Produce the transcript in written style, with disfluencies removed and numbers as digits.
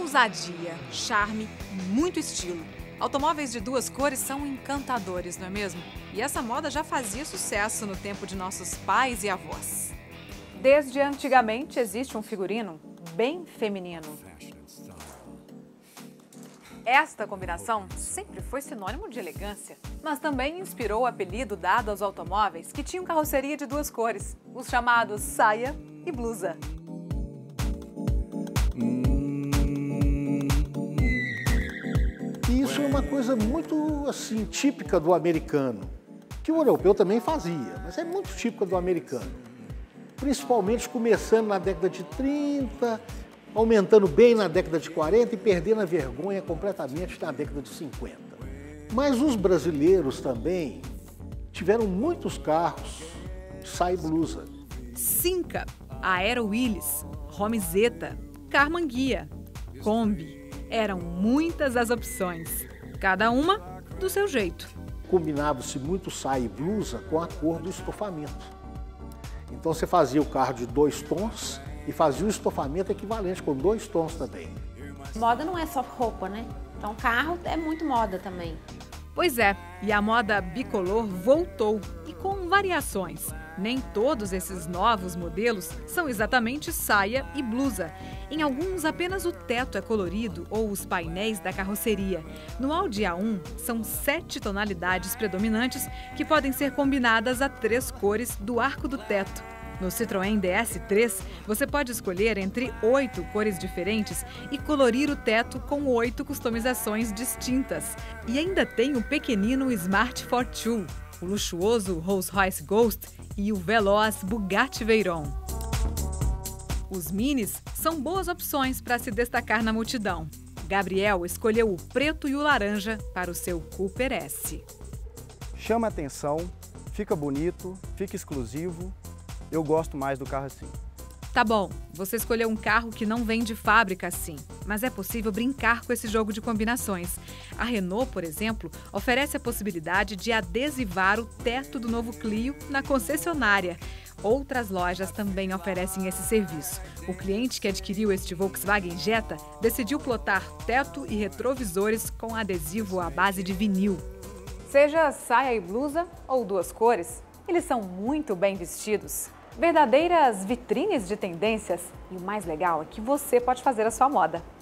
ousadia, charme e muito estilo. Automóveis de duas cores são encantadores, não é mesmo? E essa moda já fazia sucesso no tempo de nossos pais e avós. Desde antigamente existe um figurino bem feminino. Esta combinação sempre foi sinônimo de elegância, mas também inspirou o apelido dado aos automóveis que tinham carroceria de duas cores, os chamados saia e blusa. E isso é uma coisa muito assim típica do americano, que o europeu também fazia, mas é muito típica do americano. Principalmente começando na década de 30, aumentando bem na década de 40 e perdendo a vergonha completamente na década de 50. Mas os brasileiros também tiveram muitos carros de saia e blusa. Cinca, Aero Willys, Romizeta, Carmanguia, Kombi. Eram muitas as opções, cada uma do seu jeito. Combinava-se muito saia e blusa com a cor do estofamento. Então você fazia o carro de 2 tons e fazia o estofamento equivalente com 2 tons também. Moda não é só roupa, né? Então carro é muito moda também. Pois é, e a moda bicolor voltou e com variações. Nem todos esses novos modelos são exatamente saia e blusa. Em alguns, apenas o teto é colorido ou os painéis da carroceria. No Audi A1, são 7 tonalidades predominantes que podem ser combinadas a 3 cores do arco do teto. No Citroën DS3, você pode escolher entre 8 cores diferentes e colorir o teto com 8 customizações distintas. E ainda tem o pequenino Smart Fortwo, o luxuoso Rolls-Royce Ghost e o veloz Bugatti Veyron. Os minis são boas opções para se destacar na multidão. Gabriel escolheu o preto e o laranja para o seu Cooper S. Chama atenção, fica bonito, fica exclusivo. Eu gosto mais do carro assim. Tá bom, você escolheu um carro que não vem de fábrica assim, mas é possível brincar com esse jogo de combinações. A Renault, por exemplo, oferece a possibilidade de adesivar o teto do novo Clio na concessionária. Outras lojas também oferecem esse serviço. O cliente que adquiriu este Volkswagen Jetta decidiu plotar teto e retrovisores com adesivo à base de vinil. Seja saia e blusa ou duas cores, eles são muito bem vestidos. Verdadeiras vitrines de tendências. E o mais legal é que você pode fazer a sua moda.